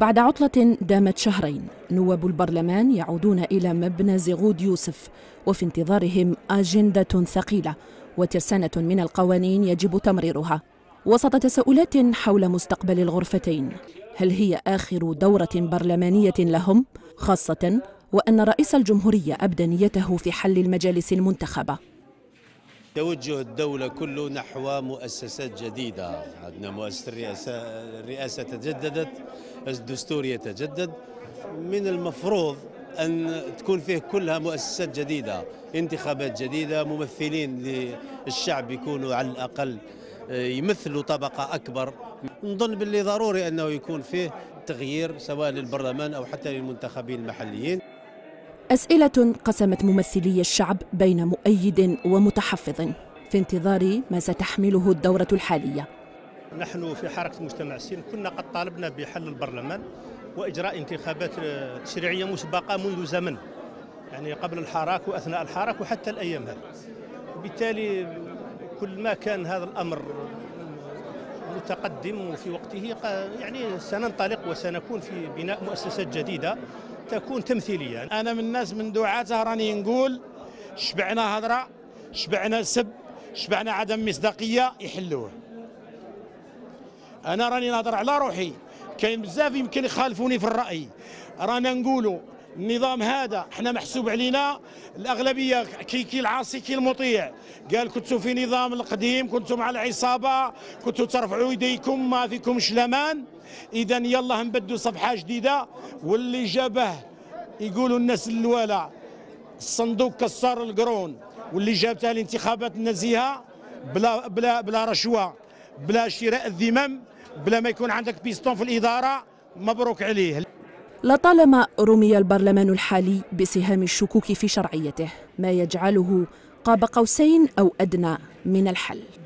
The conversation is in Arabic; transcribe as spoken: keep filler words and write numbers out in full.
بعد عطلة دامت شهرين، نواب البرلمان يعودون إلى مبنى زغود يوسف، وفي انتظارهم أجندة ثقيلة وترسانة من القوانين يجب تمريرها، وسط تساؤلات حول مستقبل الغرفتين. هل هي آخر دورة برلمانية لهم؟ خاصة وأن رئيس الجمهورية أبدى نيته في حل المجالس المنتخبة. توجه الدولة كله نحو مؤسسات جديدة. عندنا مؤسسة الرئاسة الرئاسة تجددت، الدستور يتجدد، من المفروض أن تكون فيه كلها مؤسسات جديدة، انتخابات جديدة، ممثلين للشعب يكونوا على الأقل يمثلوا طبقة أكبر. نظن باللي ضروري أنه يكون فيه تغيير سواء للبرلمان أو حتى للمنتخبين المحليين. أسئلة قسمت ممثلي الشعب بين مؤيد ومتحفظ في انتظار ما ستحمله الدورة الحالية. نحن في حركة المجتمع السلمي كنا قد طالبنا بحل البرلمان وإجراء انتخابات تشريعية مسبقة منذ زمن، يعني قبل الحراك وأثناء الحراك وحتى الأيام هذه. وبالتالي كل ما كان هذا الأمر متقدم وفي وقته يعني سننطلق وسنكون في بناء مؤسسات جديدة تكون تمثيلية. أنا من الناس من دعاتها راني نقول شبعنا هضرة، شبعنا سب، شبعنا عدم مصداقية، يحلوه. أنا راني نهضر على روحي، كاين بزاف يمكن يخالفوني في الرأي. رانا نقولوا النظام هذا احنا محسوب علينا الأغلبية كي كي العاصي كي المطيع. قال كنتوا في نظام القديم، كنتوا مع العصابة، كنتوا ترفعوا يديكم ما فيكمش الأمان. إذا يلا نبدوا صفحة جديدة، واللي جابه يقولوا الناس الوالة الصندوق كسر القرون، واللي جابتها الانتخابات النزيهة بلا بلا بلا رشوة، بلا شراء الذمم، بلا ما يكون عندك بيستون في الإدارة. مبروك عليه. لطالما رمي البرلمان الحالي بسهام الشكوك في شرعيته، ما يجعله قاب قوسين أو أدنى من الحل.